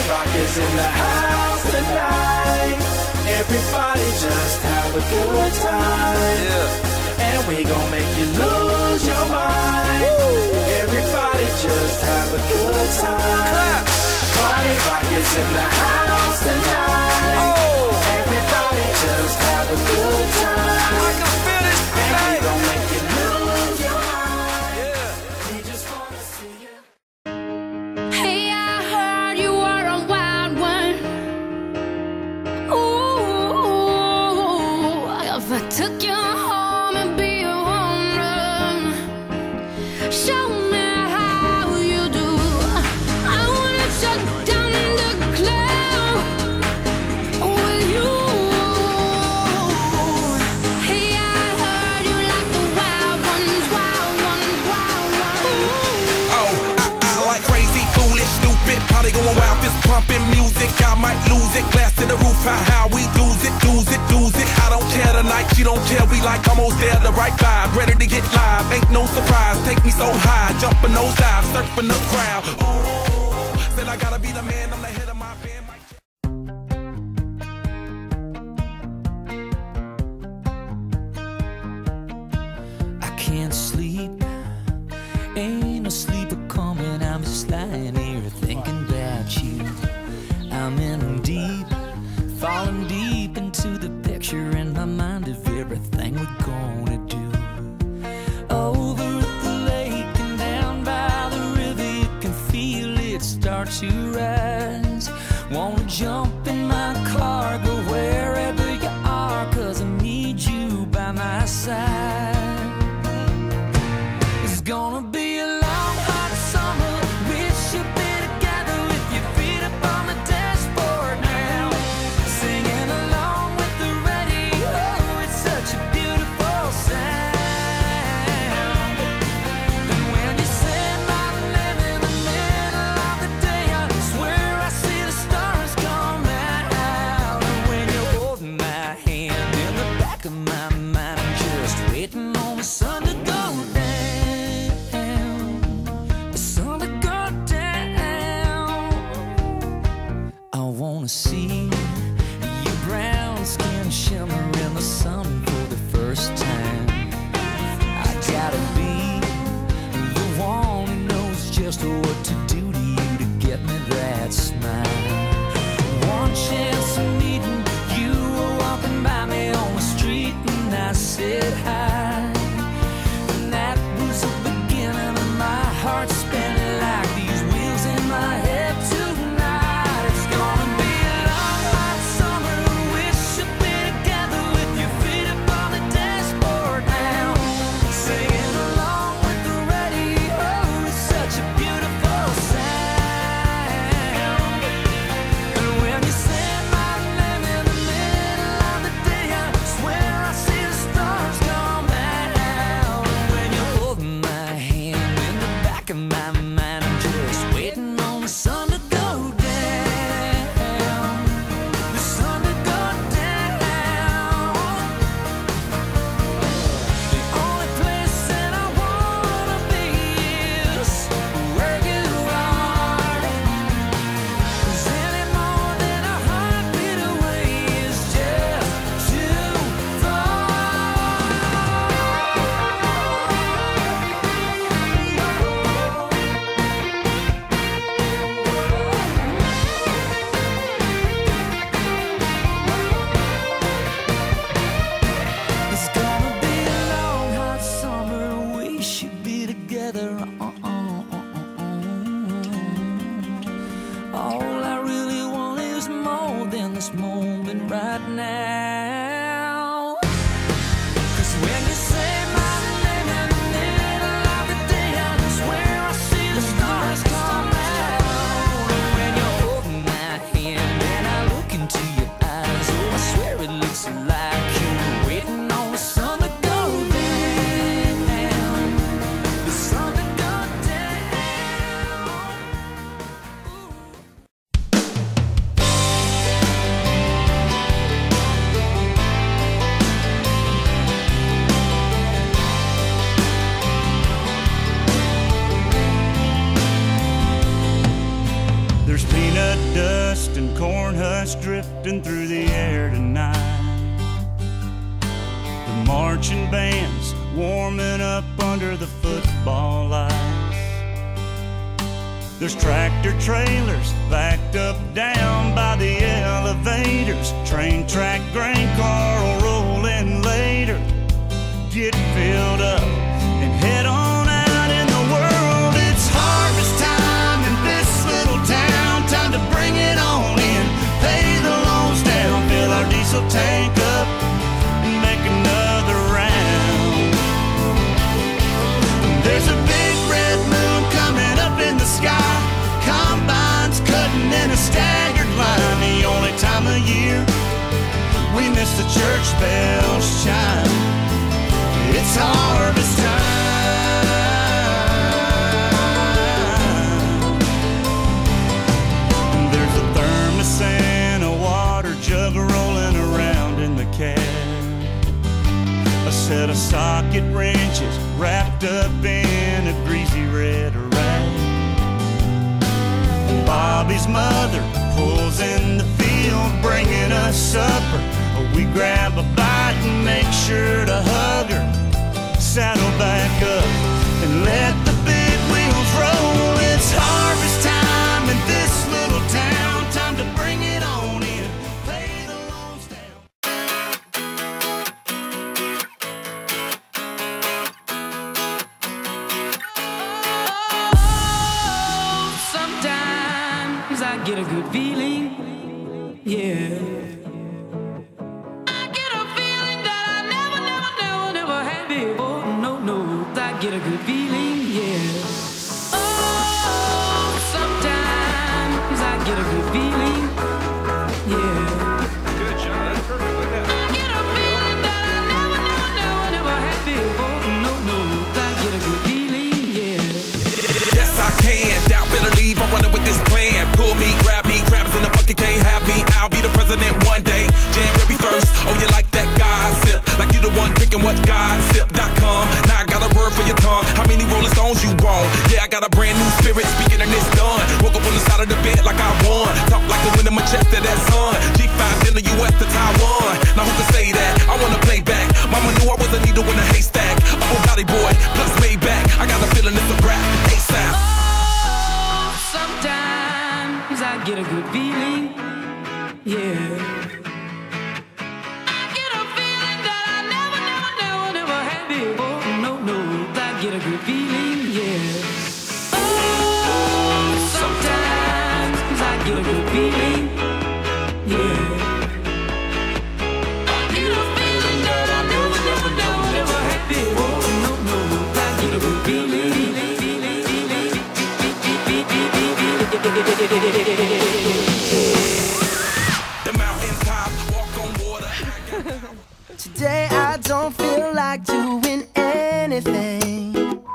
Rock is in the house tonight. Everybody just have a good time. Yeah. And we gon' make you lose your mind. Woo. Everybody just have a good time. Clap. Party Rock is in the house tonight. Oh. Everybody just have a good time. I can feel this tonight. And we gon' make you lose your mind. Yeah. We just wanna see you. Hey, I heard you were a wild one. Ooh, if I took you home and be a woman, show me how you do. I wanna shut down the club with you. Hey, I heard you like the wild ones, wild ones, wild ones. Oh, I like crazy, foolish, stupid, probably going wild, fist pumping music. I might lose it, glass to the roof, how we lose it, lose it, lose it. I don't care tonight, she don't care, we like almost there, the right vibe, ready to get live, ain't no surprise, take me so high, jumping those dives, surfing the crowd. Oh, said I gotta be the man, I'm the head of my band. I can't sleep, ain't no sleeper coming. I'm just lying here thinking about you. I'm in deep, falling deep into the picture in my mind of everything we're gonna do. Over at the lake and down by the river, you can feel it start to rise. Wanna jump in my car, go wherever you are, 'cause I need you by my side. It's gonna be a long, hot summer. We should be together with your feet up on the dashboard now, singing along with the radio. It's such a beautiful sound. And when you say my name in the middle of the day, I swear I see the stars come out. And when you hold my hand in the back of my mind, I'm just waiting on the sun to go down. The sun to go down. I wanna see your brown skin shimmer in the sun for the first time. I gotta be the one who knows just what to do to you to get me that smile. One chance of meeting you, were walking by me on the street and I said hi. And that was the beginning of my heart spinning like these wheels in my head tonight. It's gonna be a long, hot summer. We should be together with your feet up on the dashboard now, singing along with the radio. It's such a beautiful sound. And when you say my name in the middle of the day, I swear I see the stars come out. And when you hold my hand in the back of my mind, I'm just waiting on the sun to go down. The sun to go down. The only place that I wanna be is where you are. 'Cause any more than a heartbeat away is just too far. It's gonna be a long, hot summer. We should be together. All I really want is more than this moment right now. 'Cause when you say my name in the middle of the day, I swear I see the stars come out. And when you hold my hand and I look into your eyes, oh, I swear it looks like you're waiting on the sun to go down. The sun to go down. Ooh. There's peanut dust and corn husk drifting through the air tonight. The marching band's warming up under the football lights. There's tractor trailers backed up down by the elevators. Train track, grain car will roll in later. Get filled up and head on out in the world. It's harvest time in this little town. Time to bring it on in, pay the loans down, fill our diesel tank up and make another round. There's a big red moon coming up in the sky. Combines cutting in a staggered line. The only time of year we miss the church bells chime. It's harvest time. There's a thermos and a water jug rolling around in the cab. A set of socket wrenches wrapped up in a greasy red rag. Bobby's mother pulls in the field, bringing us supper. We grab a bite and make sure to hug her. Saddle back up and let the big wheels roll. It's harvest time in this little town. Time to bring it on in, pay the loans down. Sometimes I get a good feeling, yeah. I get a feeling that I never had before. No, I get a good feeling, yeah. Oh, sometimes I get a good feeling, yeah. Good, John. That's perfect like that. I get a feeling that I never had before. No, I get a good feeling, yeah. Yes, I can. Doubt, better leave. I'm running with this plan. Pull me, grab me, crabs in the bucket can't have me. I'll be the president one day. January 1st. Oh, you like that gossip? Like you the one drinking what gossip.com. Now I got a word for your tongue. How many Rolling Stones you want? Yeah, I got a brand new spirit speaking and it's done. Woke up on the side of the bed like I won. Talk like the wind in my chest to that sun. G5 in the US to Taiwan. Now who can say that? I wanna play back. Mama knew I was a needle in a haystack. Oh, body boy, plus Maybach. I got a feeling it's a rap. ASAP. Oh, sometimes I get a good feeling, yeah. I get a feeling that I never had before. No, I get a good feeling, yeah. Oh, sometimes I get a good feeling, yeah. I get a feeling that I never had before. No, I get a good feeling. The mountaintop, walk on water. Today I don't feel like doing anything.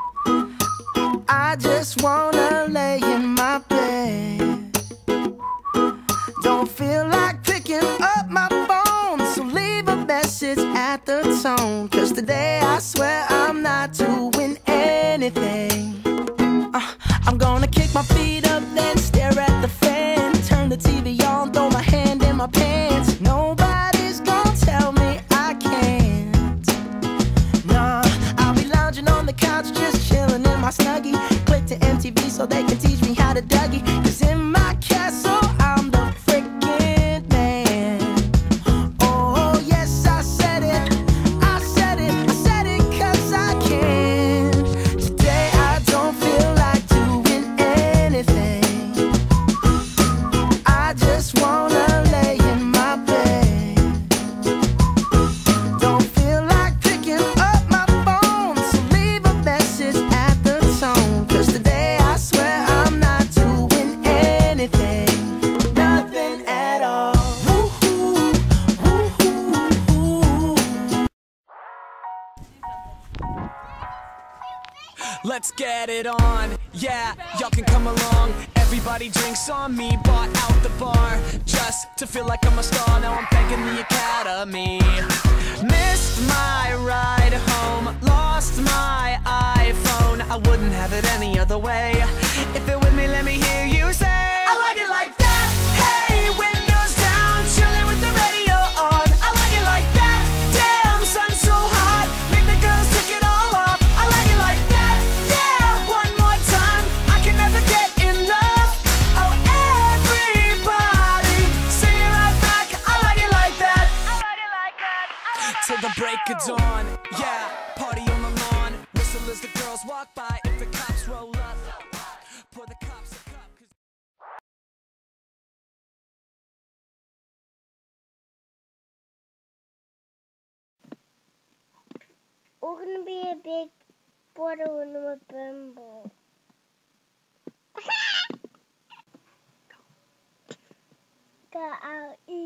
I just wanna lay in my bed. Don't feel like picking up my phone, so leave a message at the tone. 'Cause today I swear I'm not doing anything. I'm gonna kick my feet up, then stare at the fan. Turn the TV on, throw my hand in my pants. Nobody's gonna tell me I can't. Nah, I'll be lounging on the couch, just chilling in my Snuggie. Click to MTV so they can teach me how to Dougie. 'Cause in my castle, I'm the freaking man. Oh, yes, I said it. I said it. I said it 'cause I can. Today I don't feel like doing anything. I just wanna lay in my bed. Don't feel like picking up my phone, so leave a message at the tone. 'Cause today I swear I'm not doing anything. Nothing at all. Woo-hoo, woo-hoo. Let's get it on, yeah, y'all can come along. Everybody drinks on me, bought out the bar just to feel like I'm a star. Now I'm thanking the Academy. Missed my ride home, lost my iPhone. I wouldn't have it any other way. If you're with me, let me hear you say I like it like till the break of dawn. Yeah, party on the lawn. Whistle as the girls walk by. If the cops roll up, pour the cops a cup. 'Cause we're gonna be a big bottle in a bimbo. Go out.